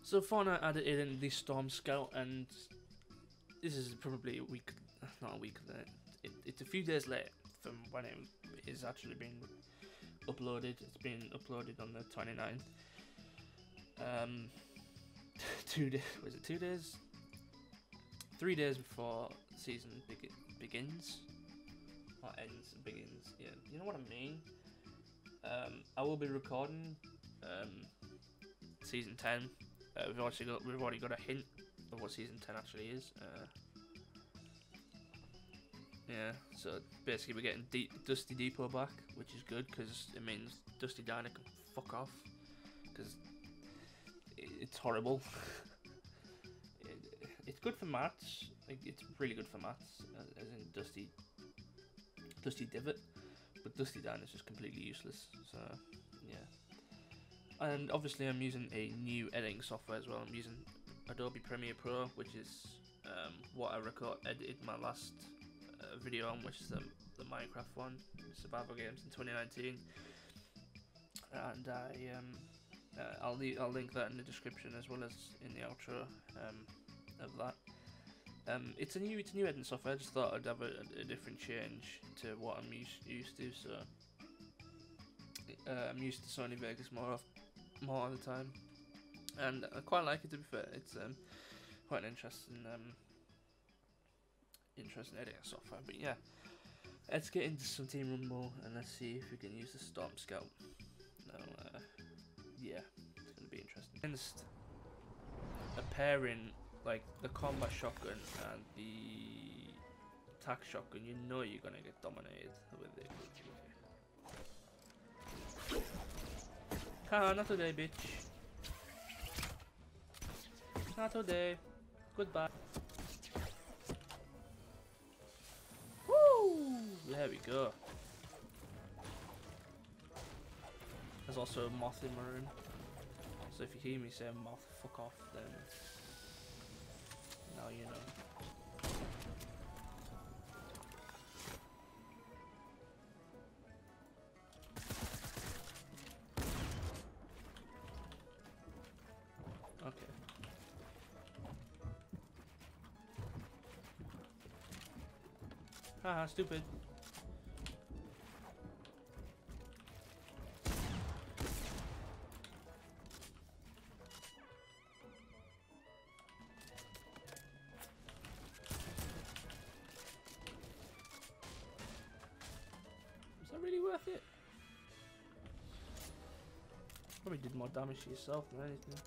So Fortnite added in the Storm Scout, and this is probably a week, not a week, it's a few days late from when it is actually being uploaded. It's been uploaded on the 29th. 2 days, was it 2 days? 3 days before the season begins. Or ends and begins, yeah, you know what I mean? I will be recording season 10. We've already got a hint of what season 10 actually is. Yeah, so basically we're getting Dusty Depot back, which is good because it means Dusty Diner can fuck off, because it's horrible. It's good for mats. Like, it's really good for mats, as in Dusty Divot, but Dusty Diner is just completely useless. So yeah. And obviously I'm using a new editing software as well. I'm using Adobe Premiere Pro, which is what I edited my last video on, which is the Minecraft one, Survival Games in 2019. And I'll link that in the description as well as in the outro of that. It's a new editing software. I just thought I'd have a different change to what I'm used to. So I'm used to Sony Vegas more of the time, and I quite like it, to be fair. It's quite an interesting editing software. But yeah, let's get into some Team Rumble and let's see if we can use the Storm Scout. Now, yeah, it's gonna be interesting. Against a pairing like the combat shotgun and the attack shotgun, you know you're gonna get dominated with it. Haha, not today, bitch. Not today. Goodbye. Woo! There we go. There's also a moth in my room. So if you hear me say moth, fuck off, then now you know. Okay. Haha, stupid. Was that really worth it? Probably did more damage to yourself than anything.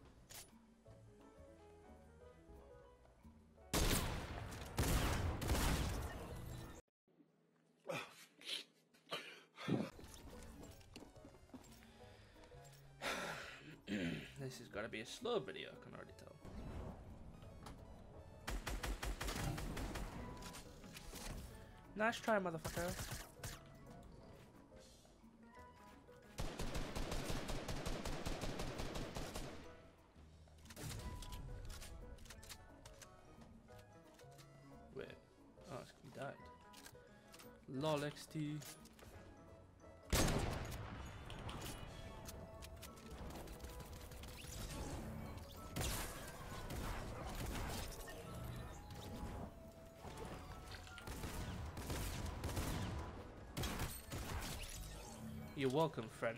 This has got to be a slow video, I can already tell. Nice try, motherfucker. Wait. Oh, he died. Lol XT. You're welcome, friend.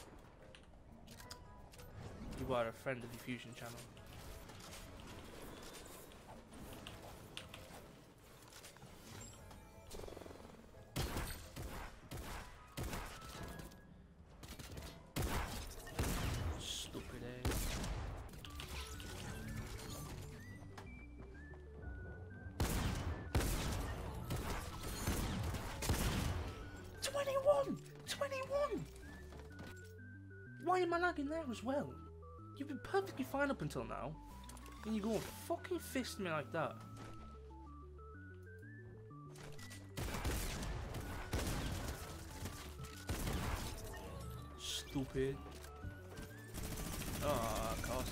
You are a friend of the Fusion channel. Stupid ass. Why am I lagging there as well? You've been perfectly fine up until now, and you go and fucking fist me like that. Stupid. Oh, of course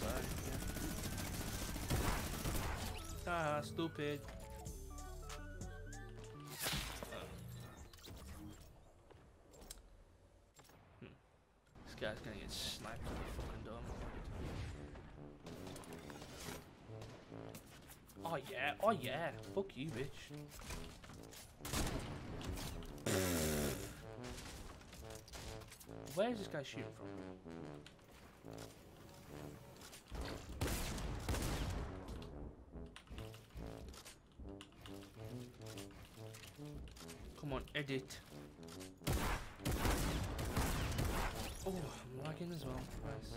I. Yeah. Ah, stupid. This guy's gonna get sniped in the fucking dome. Oh yeah, oh yeah. Fuck you, bitch. Where is this guy shooting from? Come on, edit. Oh, I'm lagging as well. Nice.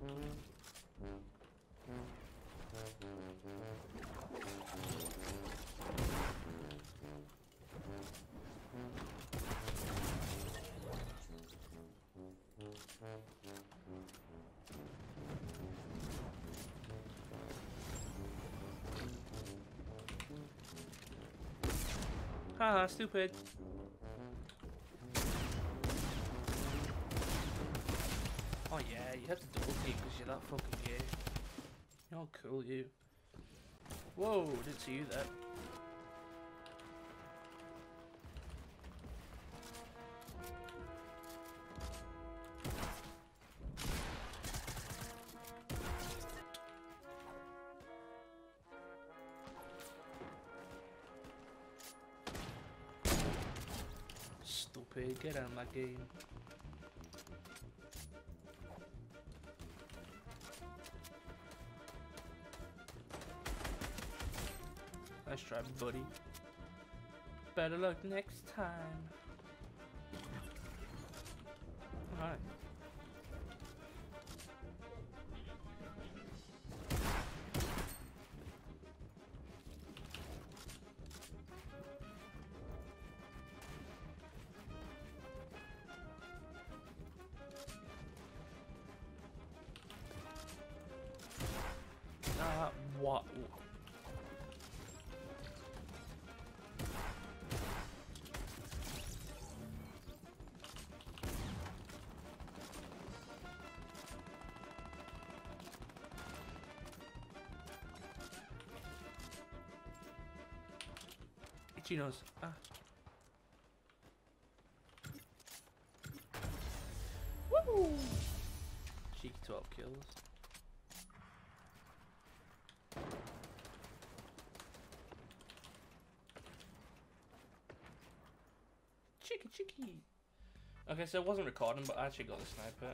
Haha, stupid. Oh yeah, you have to double team because you're that fucking gay. You're cool, you. Whoa, didn't see you there. Stupid, get out of my game. Nice try, buddy. Better luck next time. Alright. What? Itchy nose. Ah. Woo! Cheeky 12 kills. Cheeky. Okay, so I wasn't recording, but I actually got the sniper.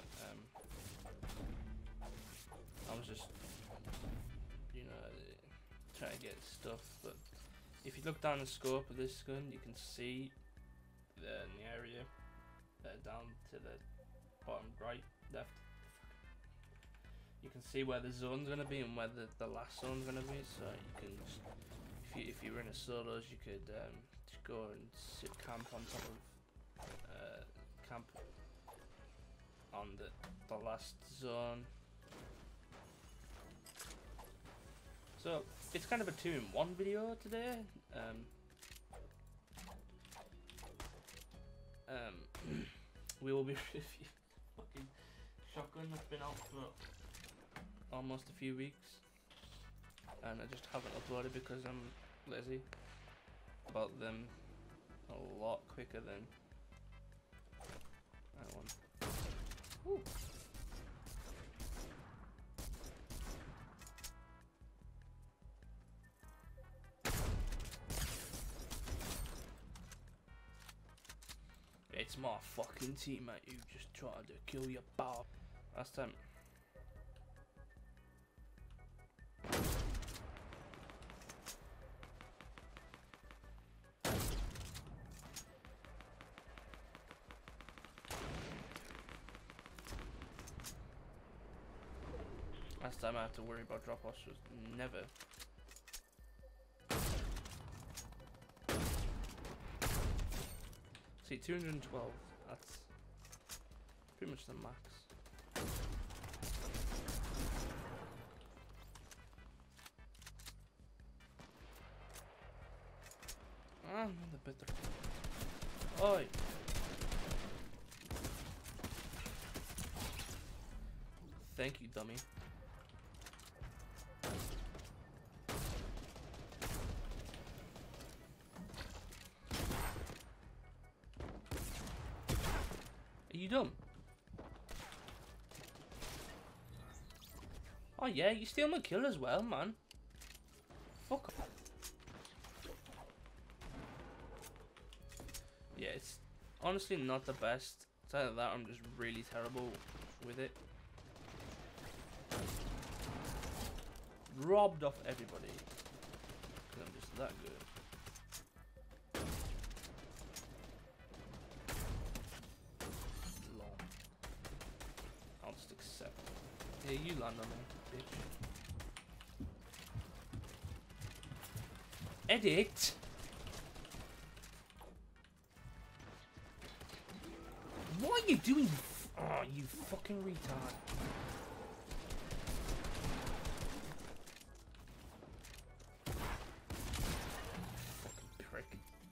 I was just, you know, trying to get stuff. But if you look down the scope of this gun, you can see in the area down to the bottom right, left. You can see where the zone's gonna be and where the last zone's gonna be. So you can, just, if you were in a solos, you could just go and sit camp on top of. Camp on the last zone. So it's kind of a 2-in-1 video today. We will be reviewing fucking Shotgun that's been out for almost a few weeks, and I just haven't uploaded because I'm lazy. Bought them a lot quicker than that one. Woo. It's my fucking teammate who just tried to kill your bob. Last time. Last time I had to worry about drop-offs was never. See, 212, that's pretty much the max. Ah, the better. Oi! Thank you, dummy. Are you dumb? Oh yeah, you steal my kill as well, man. fuck off. Yeah, it's honestly not the best. It's either that or I'm just really terrible with it. Robbed off everybody. Because I'm just that good. Lol. I'll just accept. Yeah, you land on me, bitch. Edit? What are you doing? Oh, you fucking retard. Fucking prick.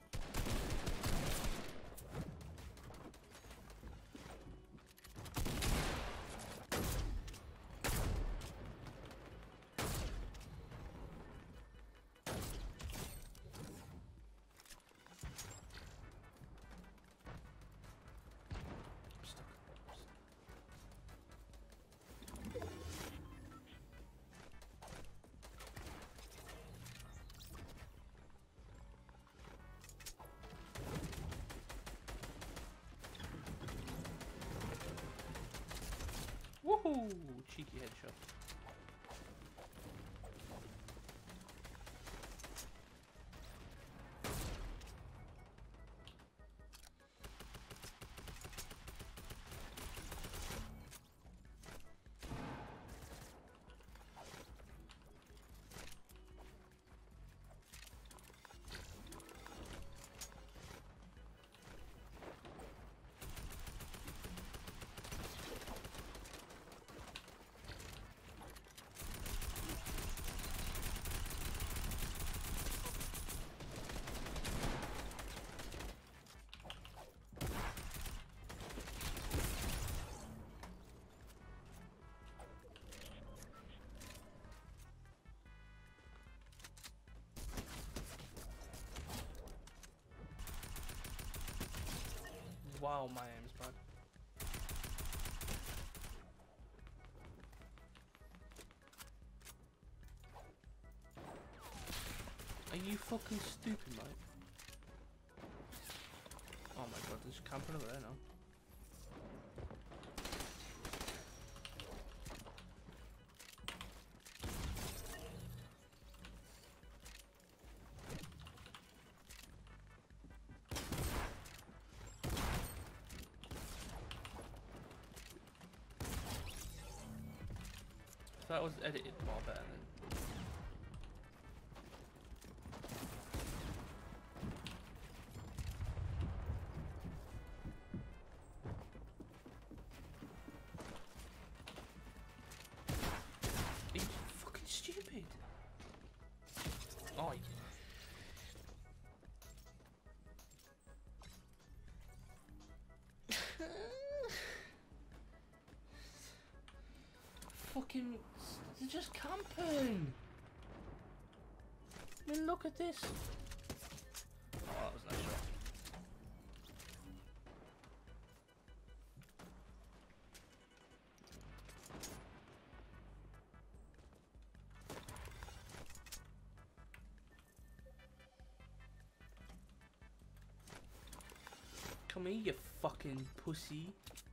Woohoo! Cheeky headshot. Wow, my aim is bad. Are you fucking stupid, mate? Oh my god, there's a camper over there now. If that was edited more better than. Are you fucking stupid? Oh, fucking, they're just camping. I mean, look at this. Oh, that was a nice shot. Come here, you fucking pussy.